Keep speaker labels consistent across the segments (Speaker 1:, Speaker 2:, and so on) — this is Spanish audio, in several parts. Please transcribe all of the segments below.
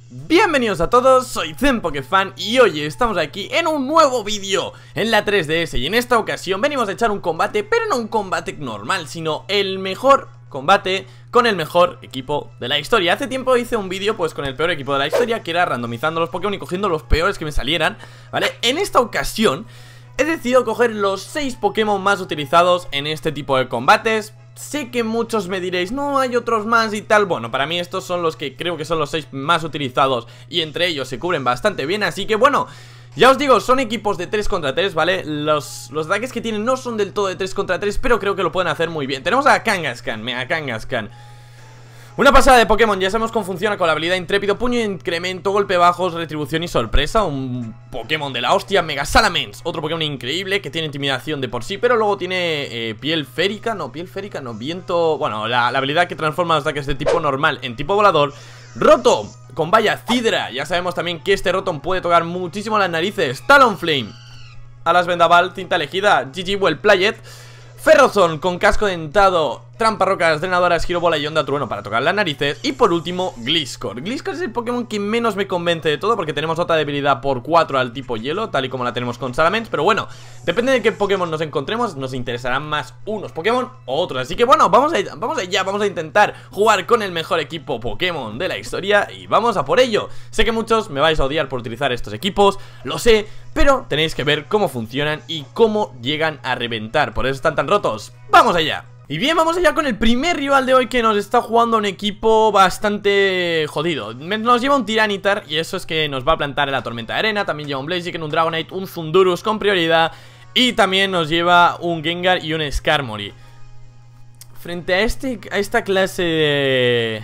Speaker 1: Bienvenidos a todos, soy ZenPokefan y hoy estamos aquí en un nuevo vídeo en la 3DS. Y en esta ocasión venimos a echar un combate, pero no un combate normal, sino el mejor combate con el mejor equipo de la historia. Hace tiempo hice un vídeo pues con el peor equipo de la historia, que era randomizando los Pokémon y cogiendo los peores que me salieran, ¿vale? En esta ocasión he decidido coger los 6 Pokémon más utilizados en este tipo de combates. Sé que muchos me diréis, no, hay otros más y tal. Bueno, para mí estos son los que creo que son los 6 más utilizados y entre ellos se cubren bastante bien. Así que bueno, ya os digo, son equipos de 3 contra 3, ¿vale? Los ataques que tienen no son del todo de 3 contra 3, pero creo que lo pueden hacer muy bien. Tenemos a Kangaskhan, Mega Kangaskhan. Una pasada de Pokémon, ya sabemos cómo funciona con la habilidad Intrépido, Puño Incremento, Golpe Bajos, Retribución y Sorpresa. Un Pokémon de la hostia. Mega Salamence, otro Pokémon increíble que tiene intimidación de por sí, pero luego tiene piel férica, no, viento. Bueno, la habilidad que transforma los ataques de tipo normal en tipo volador. Rotom, con Valla Cidra. Ya sabemos también que este Rotom puede tocar muchísimo las narices. Talonflame, Alas Vendaval, Cinta Elegida, GG Well Played. Ferrozón con Casco Dentado, Trampa Rocas, Drenadoras, Giro Bola y Onda Trueno para tocar las narices. Y por último, Gliscor. Gliscor es el Pokémon que menos me convence de todo, porque tenemos otra debilidad por 4 al tipo hielo, tal y como la tenemos con Salamence. Pero bueno, depende de qué Pokémon nos encontremos, nos interesarán más unos Pokémon o otros. Así que bueno, vamos a intentar jugar con el mejor equipo Pokémon de la historia y vamos a por ello. Sé que muchos me vais a odiar por utilizar estos equipos, lo sé, pero tenéis que ver cómo funcionan y cómo llegan a reventar. Por eso están tan rotos. ¡Vamos allá! Y bien, vamos allá con el primer rival de hoy, que nos está jugando un equipo bastante jodido. Nos lleva un Tiranitar y eso es que nos va a plantar en la Tormenta de Arena. También lleva un Blaziken, un Dragonite, un Zundurus con prioridad. Y también nos lleva un Gengar y un Skarmory. Frente a esta clase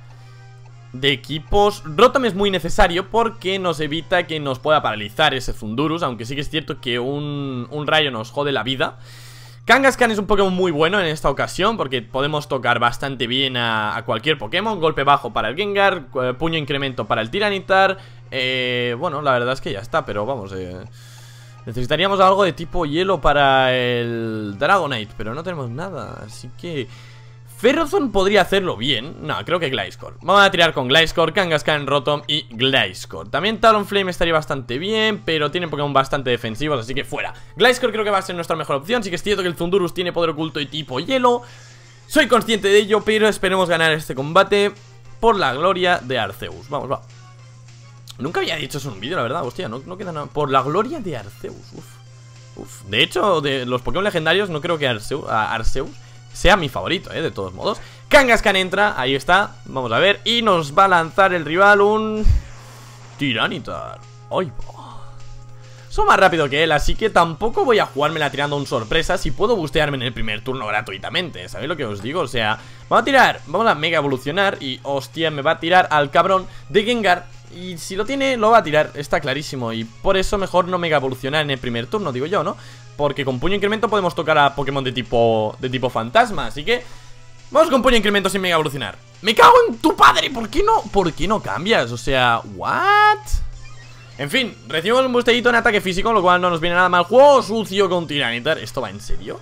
Speaker 1: de equipos, Rotom es muy necesario porque nos evita que nos pueda paralizar ese Zundurus, aunque sí que es cierto que un rayo nos jode la vida. Kangaskhan es un Pokémon muy bueno en esta ocasión porque podemos tocar bastante bien a cualquier Pokémon. Golpe bajo para el Gengar, puño incremento para el Tiranitar. Bueno, la verdad es que ya está, pero vamos, necesitaríamos algo de tipo hielo para el Dragonite, pero no tenemos nada, así que Ferrozón podría hacerlo bien. No, creo que Gliscor. Vamos a tirar con Gliscor, Kangaskhan, Rotom y Gliscor. También Talonflame estaría bastante bien, pero tiene Pokémon bastante defensivos, así que fuera. Gliscor creo que va a ser nuestra mejor opción. Sí que es cierto que el Zundurus tiene poder oculto y tipo hielo. Soy consciente de ello, pero esperemos ganar este combate por la gloria de Arceus. Vamos, va. Nunca había dicho eso en un vídeo, la verdad, hostia, no queda nada. Por la gloria de Arceus, uf. De hecho, de los Pokémon legendarios no creo que Arceus sea mi favorito, de todos modos. Kangaskhan entra, ahí está, vamos a ver. Y nos va a lanzar el rival un Tiranitar. ¡Ay, va! Soy más rápido que él, así que tampoco voy a jugármela tirando un sorpresa si puedo bustearme en el primer turno gratuitamente. ¿Sabéis lo que os digo? O sea, vamos a mega evolucionar y, hostia, me va a tirar al cabrón de Gengar. Y si lo tiene, lo va a tirar, está clarísimo. Y por eso mejor no mega evolucionar en el primer turno, digo yo, ¿no? Porque con puño incremento podemos tocar a Pokémon de tipo fantasma. Así que vamos con puño incremento sin mega evolucionar. ¡Me cago en tu padre! ¿Por qué no cambias? O sea, ¿what? En fin, recibimos un busteadito en ataque físico, lo cual no nos viene nada mal. Juego sucio con Tiranitar. ¿Esto va en serio?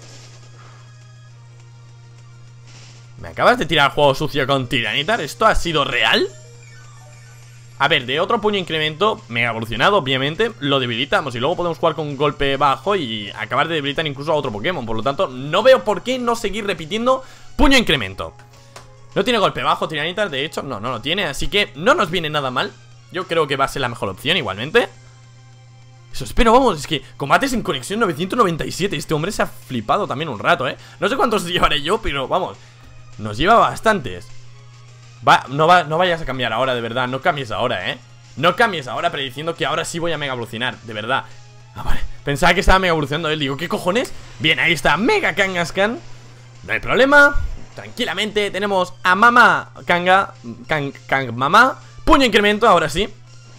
Speaker 1: ¿Me acabas de tirar juego sucio con Tiranitar? ¿Esto ha sido real? A ver, de otro puño incremento mega evolucionado, obviamente, lo debilitamos y luego podemos jugar con golpe bajo y acabar de debilitar incluso a otro Pokémon. Por lo tanto, no veo por qué no seguir repitiendo puño incremento. No tiene golpe bajo Tiranitar, de hecho, no lo tiene, así que no nos viene nada mal. Yo creo que va a ser la mejor opción igualmente. Eso espero, vamos, es que combates en conexión 997. Este hombre se ha flipado también un rato, No sé cuántos llevaré yo, pero vamos, nos lleva bastantes. No vayas a cambiar ahora, de verdad. No cambies ahora, no cambies ahora prediciendo que ahora sí voy a mega evolucionar, de verdad. Vale, pensaba que estaba mega evolucionando él. Digo, ¿qué cojones? Bien, ahí está, Mega Kangaskhan. No hay problema, tranquilamente. Tenemos a Mamá Mamá. Puño incremento, ahora sí.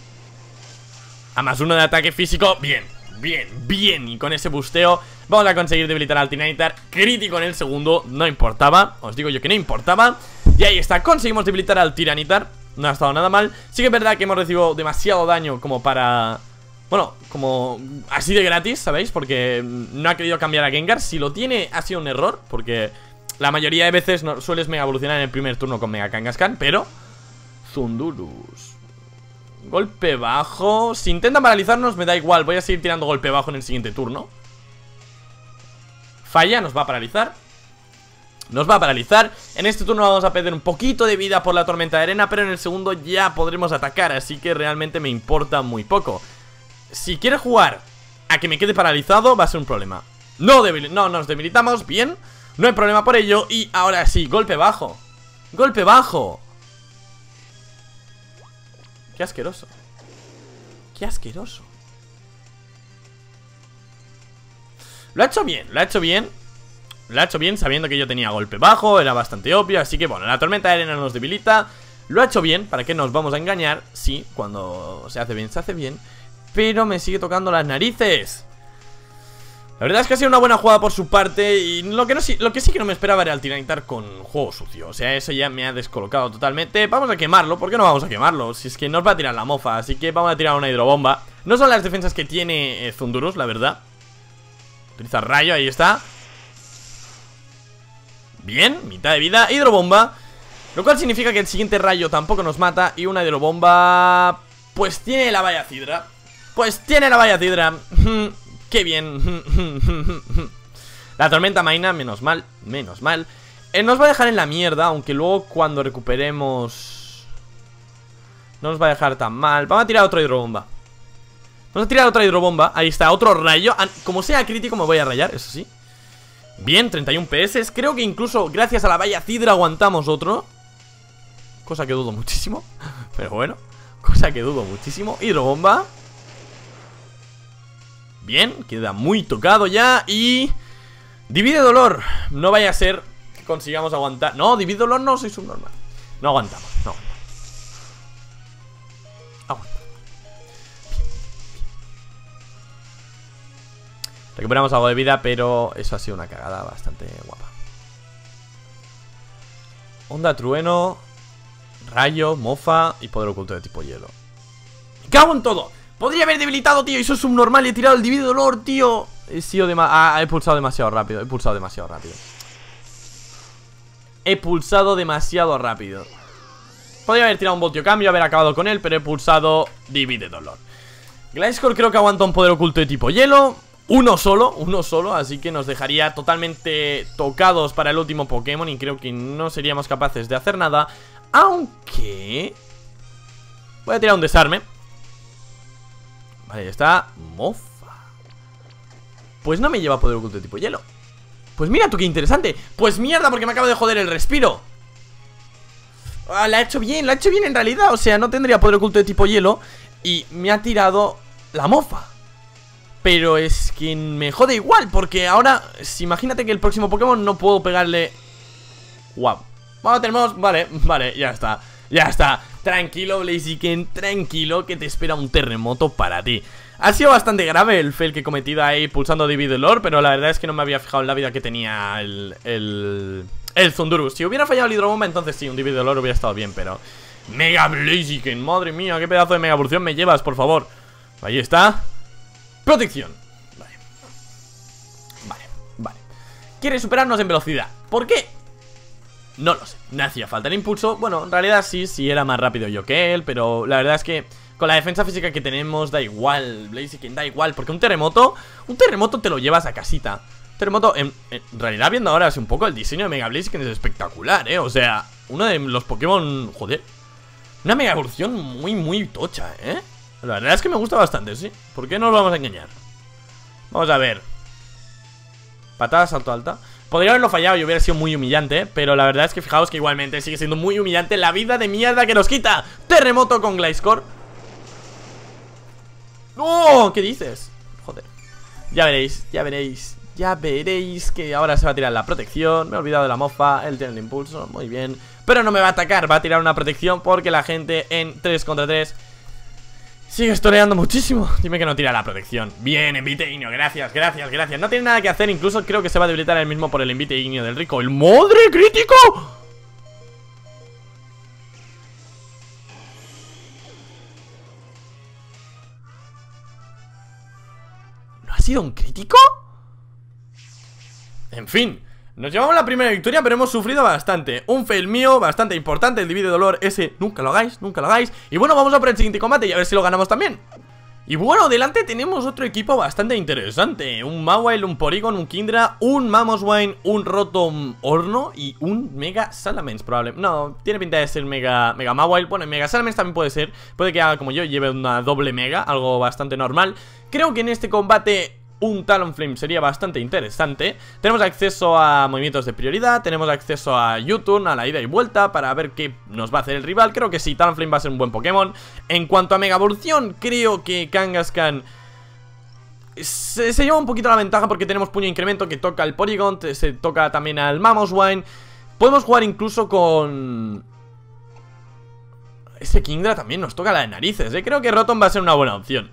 Speaker 1: A +1 de ataque físico, bien. Y con ese busteo vamos a conseguir debilitar al Tiranitar. Crítico en el segundo, no importaba. Os digo yo que no importaba. Y ahí está, conseguimos debilitar al Tiranitar. No ha estado nada mal. Sí que es verdad que hemos recibido demasiado daño como para... Bueno, como así de gratis, ¿sabéis? Porque no ha querido cambiar a Gengar. Si lo tiene ha sido un error, porque la mayoría de veces no sueles mega evolucionar en el primer turno con Mega Kangaskhan. Pero Zundurus Golpe bajo. Si intentan paralizarnos me da igual. Voy a seguir tirando golpe bajo en el siguiente turno. Falla, nos va a paralizar. Nos va a paralizar. En este turno vamos a perder un poquito de vida por la tormenta de arena, pero en el segundo ya podremos atacar, así que realmente me importa muy poco. Si quiere jugar a que me quede paralizado, va a ser un problema. No nos debilitamos, bien. No hay problema por ello. Y ahora sí, golpe bajo. Golpe bajo. Qué asqueroso. Qué asqueroso. Lo ha hecho bien, lo ha hecho bien. Lo ha hecho bien sabiendo que yo tenía golpe bajo. Era bastante obvio, así que bueno, la tormenta de arena nos debilita. Lo ha hecho bien, ¿para qué nos vamos a engañar? Sí, cuando se hace bien, se hace bien. Pero me sigue tocando las narices. La verdad es que ha sido una buena jugada por su parte. Y lo que sí que no me esperaba era el Tiranitar con juego sucio. O sea, eso ya me ha descolocado totalmente. Vamos a quemarlo, ¿por qué no vamos a quemarlo? Si es que nos va a tirar la mofa, así que vamos a tirar una hidrobomba. No son las defensas que tiene Zundurus, la verdad. Utiliza rayo, ahí está. Bien, mitad de vida, hidrobomba. Lo cual significa que el siguiente rayo tampoco nos mata. Y una hidrobomba... Pues tiene la valla cidra. Pues tiene la valla cidra. Qué bien. La tormenta maina, menos mal. Menos mal. Nos va a dejar en la mierda, aunque luego cuando recuperemos no nos va a dejar tan mal. Vamos a tirar otra hidrobomba. Vamos a tirar otra hidrobomba. Ahí está, otro rayo. Como sea crítico me voy a rayar, eso sí. Bien, 31 PS. Creo que incluso gracias a la valla cidra aguantamos otro. Cosa que dudo muchísimo. Pero bueno, cosa que dudo muchísimo. Hidrobomba. Bien, queda muy tocado ya. Y... divide dolor. No vaya a ser que consigamos aguantar. No, divide dolor no, soy subnormal. No aguantamos, no aguantamos. Aguanta. Recuperamos algo de vida, pero eso ha sido una cagada bastante guapa. Onda, trueno, rayo, mofa y poder oculto de tipo hielo. ¡Me cago en todo! Podría haber debilitado, tío, y soy subnormal y he tirado el divide dolor, tío. He pulsado demasiado rápido. He pulsado demasiado rápido. He pulsado demasiado rápido. Podría haber tirado un voltio cambio, haber acabado con él, pero he pulsado divide dolor. Gliscor creo que aguanta un poder oculto de tipo hielo. Uno solo, así que nos dejaría totalmente tocados para el último Pokémon. Y creo que no seríamos capaces de hacer nada. Aunque... voy a tirar un desarme. Vale, ya está. Mofa. Pues no me lleva poder oculto de tipo hielo. Pues mira tú qué interesante. Pues mierda, porque me acabo de joder el respiro. La ha hecho bien en realidad. O sea, no tendría poder oculto de tipo hielo. Y me ha tirado la mofa. Pero es que me jode igual, porque ahora, imagínate que el próximo Pokémon no puedo pegarle. Guau. Vamos, tenemos, vale, ya está. Ya está, tranquilo Blaziken, tranquilo, que te espera un terremoto para ti. Ha sido bastante grave el fail que he cometido ahí pulsando Divide Dolor, pero la verdad es que no me había fijado en la vida que tenía el Zundurus. Si hubiera fallado el hidrobomba, entonces sí, un Divide Dolor hubiera estado bien, pero... Mega Blaziken, madre mía, qué pedazo de mega evolución me llevas, por favor. Ahí está. Protección. Vale. Quiere superarnos en velocidad. ¿Por qué? No lo sé, no hacía falta el impulso. Bueno, en realidad sí era más rápido yo que él, pero la verdad es que con la defensa física que tenemos da igual, Blaziken, da igual. Porque un terremoto te lo llevas a casita. Terremoto, en realidad viendo ahora un poco el diseño de Mega Blaziken es espectacular, o sea, uno de los Pokémon, joder, una mega evolución muy tocha, La verdad es que me gusta bastante, sí. ¿Por qué no nos vamos a engañar? Vamos a ver. Patada, salto alta. Podría haberlo fallado y hubiera sido muy humillante, pero la verdad es que fijaos que igualmente sigue siendo muy humillante la vida de mierda que nos quita. Terremoto con Gliscor. ¡Oh! ¿Qué dices? Joder. Ya veréis que ahora se va a tirar la protección. Me he olvidado de la mofa, él tiene el impulso, muy bien. Pero no me va a atacar, va a tirar una protección porque la gente en 3 contra 3 sigue estoreando muchísimo. Dime que no tira la protección. Bien, envite ignio, gracias. No tiene nada que hacer, incluso creo que se va a debilitar él mismo por el envite ignio del rico. ¡El madre crítico! ¿No ha sido un crítico? En fin, Nos llevamos la primera victoria, pero hemos sufrido bastante. Un fail mío, bastante importante, el divide dolor ese, nunca lo hagáis, nunca lo hagáis. Y bueno, vamos a por el siguiente combate y a ver si lo ganamos también. Y bueno, delante tenemos otro equipo bastante interesante. Un Mawile, un Porygon, un Kingdra, un Mamoswine, un Rotom Horno y un Mega Salamence probablemente. No, tiene pinta de ser Mega Mawile. Bueno, Mega Salamence también puede ser. Puede que haga como yo, lleve una doble Mega, algo bastante normal. Creo que en este combate un Talonflame sería bastante interesante. Tenemos acceso a movimientos de prioridad, tenemos acceso a U-Turn, a la ida y vuelta, para ver qué nos va a hacer el rival. Creo que sí, Talonflame va a ser un buen Pokémon. En cuanto a Mega Evolución, creo que Kangaskhan se lleva un poquito la ventaja porque tenemos puño incremento que toca al Porygon, se toca también al Mamoswine. Podemos jugar incluso con... Ese Kingdra también nos toca la de narices, ¿eh? Creo que Rotom va a ser una buena opción.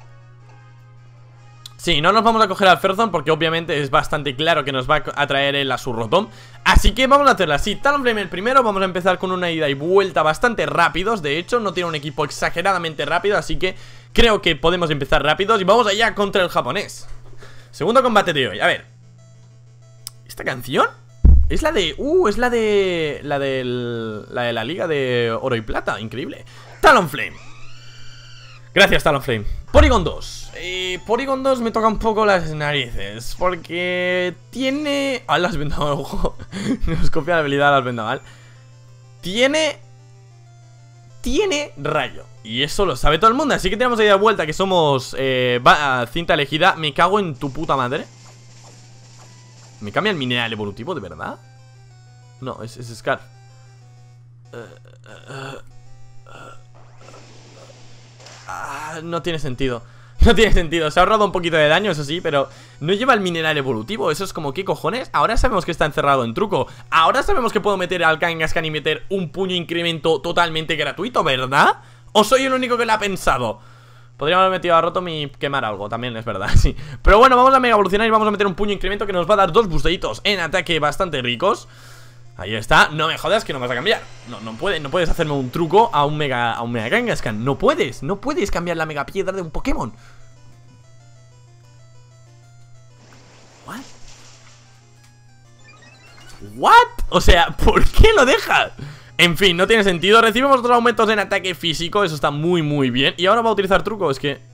Speaker 1: Sí, no nos vamos a coger al Ferozón porque obviamente es bastante claro que nos va a traer el a su Rotom. Así que vamos a hacerlo así. Talonflame el primero, vamos a empezar con una ida y vuelta bastante rápidos. De hecho, no tiene un equipo exageradamente rápido, así que creo que podemos empezar rápidos. Y vamos allá contra el japonés. Segundo combate de hoy, a ver. ¿Esta canción? Es la de... es la de... La de la Liga de Oro y Plata, increíble. Talonflame. Gracias, Talonflame. Porygon 2. Porygon 2 me toca un poco las narices porque tiene... Ah, las vendaval, ojo. Nos copia la habilidad de las vendaval. Tiene rayo. Y eso lo sabe todo el mundo. Así que tenemos ahí de vuelta que somos cinta elegida. Me cago en tu puta madre. ¿Me cambia el mineral evolutivo, de verdad? No, es Scarf. No tiene sentido. No tiene sentido, se ha ahorrado un poquito de daño, eso sí, pero no lleva el mineral evolutivo. Eso es como, ¿qué cojones? Ahora sabemos que está encerrado en truco. Ahora sabemos que puedo meter al Kangaskhan y meter un puño incremento totalmente gratuito, ¿verdad? ¿O soy el único que lo ha pensado? Podríamos haber metido a Rotom y quemar algo, también es verdad, sí. Pero bueno, vamos a mega evolucionar y vamos a meter un puño incremento que nos va a dar dos boostaditos en ataque bastante ricos. Ahí está, no me jodas que no vas a cambiar. No puedes hacerme un truco a un mega Kangaskhan. No puedes cambiar la mega piedra de un Pokémon. ¿What? O sea, ¿por qué lo dejas? En fin, no tiene sentido. Recibimos otros aumentos en ataque físico. Eso está muy muy bien. Y ahora va a utilizar truco, es que...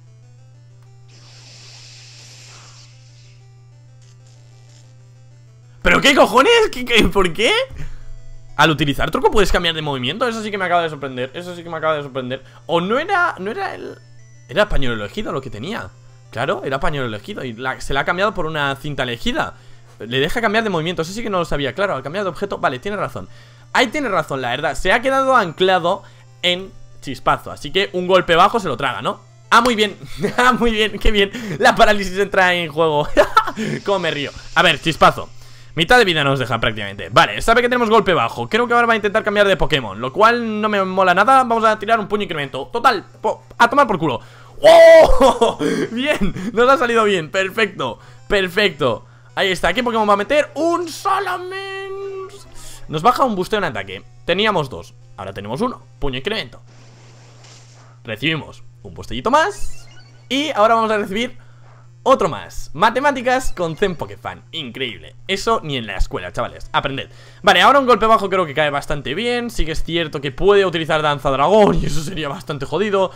Speaker 1: ¿Pero qué cojones? ¿Por qué? Al utilizar truco puedes cambiar de movimiento. Eso sí que me acaba de sorprender. Eso sí que me acaba de sorprender. O no era el... Era pañuelo elegido lo que tenía. Claro, era pañuelo elegido y se la ha cambiado por una cinta elegida. Le deja cambiar de movimiento. Eso sí que no lo sabía. Claro, al cambiar de objeto... Vale, tiene razón. Ahí tiene razón, la verdad. Se ha quedado anclado en chispazo. Así que un golpe bajo se lo traga, ¿no? Ah, muy bien. Ah, muy bien, qué bien. La parálisis entra en juego. Cómo me río. A ver, chispazo. Mitad de vida nos deja prácticamente. Vale, sabe que tenemos golpe bajo. Creo que ahora va a intentar cambiar de Pokémon, lo cual no me mola nada. Vamos a tirar un puño incremento. Total, a tomar por culo. ¡Oh! Bien, nos ha salido bien, perfecto. Perfecto. Ahí está, ¿qué Pokémon va a meter? ¡Un Salamence! Nos baja un boosteo en ataque. Teníamos dos, ahora tenemos uno. Puño incremento. Recibimos un boostellito más. Y ahora vamos a recibir otro más. Matemáticas con Zen Pokefan. Increíble. Eso ni en la escuela, chavales. Aprended. Vale, ahora un golpe bajo creo que cae bastante bien. Sí que es cierto que puede utilizar Danza Dragón y eso sería bastante jodido.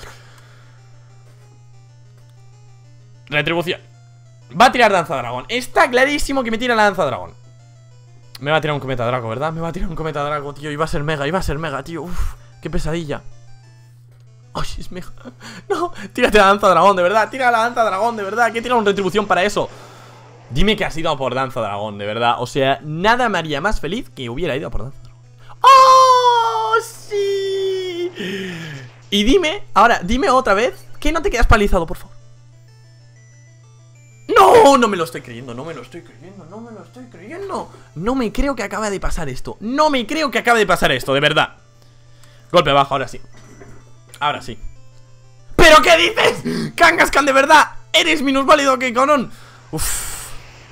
Speaker 1: Retribución. Va a tirar Danza Dragón. Está clarísimo que me tira la Danza Dragón. Me va a tirar un Cometa Draco, ¿verdad? Me va a tirar un Cometa Draco, tío. Iba a ser mega, tío. Uf, qué pesadilla. ¡Ay, es mega! ¡No! Tírate la Danza Dragón, de verdad. Tira la Danza Dragón, de verdad. ¿Qué tira una retribución para eso? Dime que has ido por Danza Dragón, de verdad. O sea, nada me haría más feliz que hubiera ido por Danza Dragón. ¡Oh! ¡Sí! Y dime, ahora, dime otra vez que no te quedas paralizado, por favor. ¡No! No me lo estoy creyendo, no me lo estoy creyendo, no me lo estoy creyendo. No me creo que acabe de pasar esto. No me creo que acabe de pasar esto, de verdad. Golpe bajo, ahora sí. Ahora sí. ¿Pero qué dices? Kangaskhan, de verdad. Eres minusválido, que cabrón. Uff.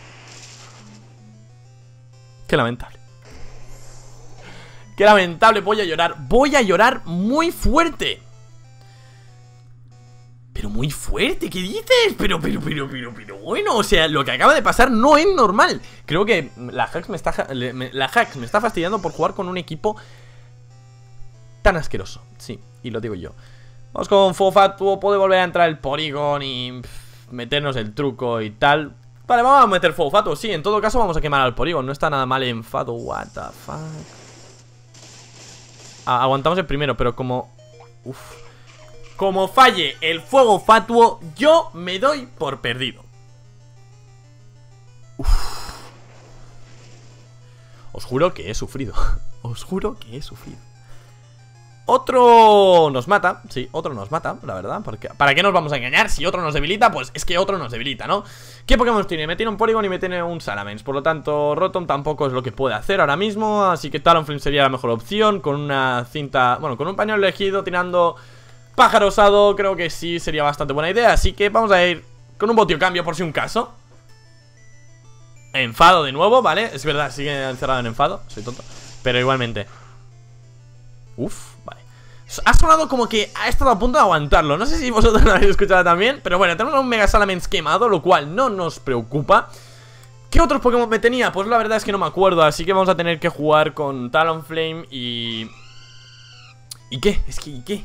Speaker 1: Qué lamentable. Qué lamentable, voy a llorar. Voy a llorar muy fuerte. Pero muy fuerte, ¿qué dices? Pero bueno, o sea, lo que acaba de pasar no es normal. Creo que la Hax me está fastidiando por jugar con un equipo tan asqueroso. Sí, y lo digo yo. Vamos con Fuego Fatuo, puede volver a entrar el Porygon y meternos el truco y tal. Vale, vamos a meter Fuego Fatuo, sí, en todo caso vamos a quemar al Porygon. No está nada mal en Fatuo, what the fuck. Aguantamos el primero, pero como... Como falle el Fuego Fatuo, yo me doy por perdido. Os juro que he sufrido. Os juro que he sufrido. Otro nos mata, sí, otro nos mata, la verdad, porque ¿para qué nos vamos a engañar? Si otro nos debilita, pues es que otro nos debilita, ¿no? ¿Qué Pokémon tiene? Me tiene un Porygon y me tiene un Salamence. Por lo tanto, Rotom tampoco es lo que puede hacer ahora mismo. Así que Talonflame sería la mejor opción. Con una cinta, bueno, con un pañuelo elegido tirando pájaro osado, creo que sí sería bastante buena idea. Así que vamos a ir con un botio cambio por si un caso. Enfado de nuevo, ¿vale? Es verdad, sigue encerrado en enfado, soy tonto. Pero igualmente vale. Ha sonado como que ha estado a punto de aguantarlo. No sé si vosotros lo habéis escuchado también. Pero bueno, tenemos a un Mega Salamence quemado, lo cual no nos preocupa. ¿Qué otros Pokémon me tenía? Pues la verdad es que no me acuerdo. Así que vamos a tener que jugar con Talonflame y... ¿Y qué? Es que ¿y qué?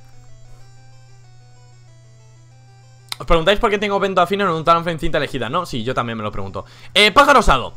Speaker 1: ¿Os preguntáis por qué tengo Vento Afino en un Talonflame cinta elegida? No, sí, yo también me lo pregunto. Pájaro osado.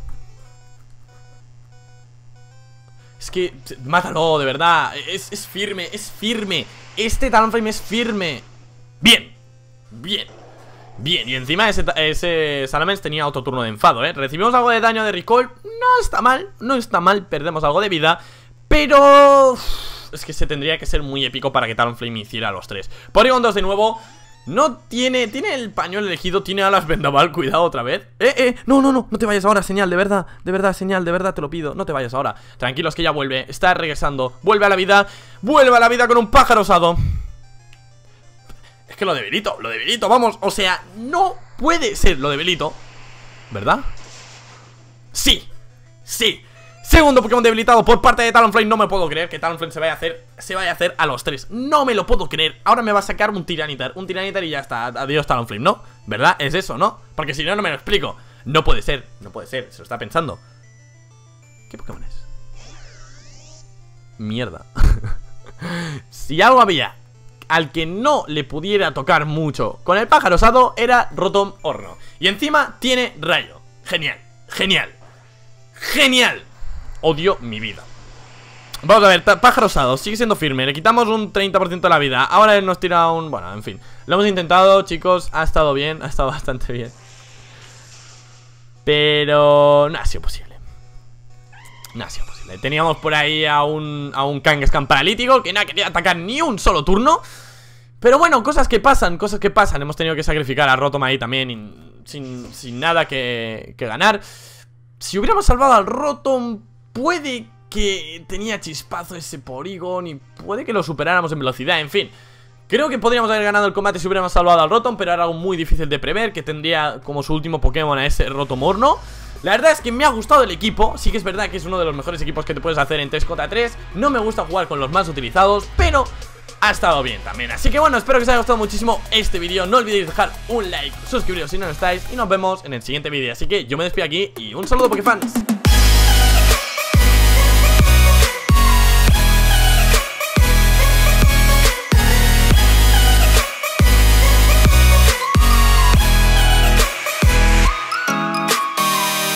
Speaker 1: Es que, mátalo, de verdad. Es firme, es firme. Este Talonflame es firme. Bien, bien, bien. Y encima ese Salamence tenía autoturno de enfado, Recibimos algo de daño de Recall. No está mal, no está mal. Perdemos algo de vida, pero... es que se tendría que ser muy épico para que Talonflame hiciera los tres. Porygon 2 de nuevo. No tiene el pañuelo elegido, tiene alas vendaval, cuidado otra vez. No te vayas ahora, señal, de verdad, señal, de verdad te lo pido, no te vayas ahora. Tranquilos que ya vuelve, está regresando, vuelve a la vida con un pájaro osado. Es que lo debilito, vamos, o sea, no puede ser, lo debilito, ¿verdad? Sí. Segundo Pokémon debilitado por parte de Talonflame. No me puedo creer que Talonflame se vaya a hacer a los tres. No me lo puedo creer. Ahora me va a sacar un Tiranitar y ya está. Adiós Talonflame, ¿no? ¿Verdad? Es eso, ¿no? Porque si no, no me lo explico. No puede ser, se lo está pensando. ¿Qué Pokémon es? Mierda. Si algo había al que no le pudiera tocar mucho con el pájaro osado, era Rotom Horno. Y encima tiene rayo. Genial. Odio mi vida. Vamos a ver, pájaro osado, sigue siendo firme. Le quitamos un 30% de la vida. Ahora él nos tira un... bueno, en fin. Lo hemos intentado, chicos, ha estado bien. Ha estado bastante bien. Pero... no ha sido posible. Teníamos por ahí a un Kangaskhan paralítico que no quería atacar ni un solo turno. Pero bueno, cosas que pasan. Hemos tenido que sacrificar a Rotom ahí también sin nada que ganar. Si hubiéramos salvado al Rotom, puede que tenía chispazo ese Porygon y puede que lo superáramos en velocidad, en fin. Creo que podríamos haber ganado el combate si hubiéramos salvado al Rotom, pero era algo muy difícil de prever, que tendría como su último Pokémon a ese Rotom Horno. La verdad es que me ha gustado el equipo, sí que es verdad que es uno de los mejores equipos que te puedes hacer en 3x3. No me gusta jugar con los más utilizados, pero ha estado bien también. Así que bueno, espero que os haya gustado muchísimo este vídeo. No olvidéis dejar un like, suscribiros si no lo estáis y nos vemos en el siguiente vídeo. Así que yo me despido aquí y un saludo Pokéfans.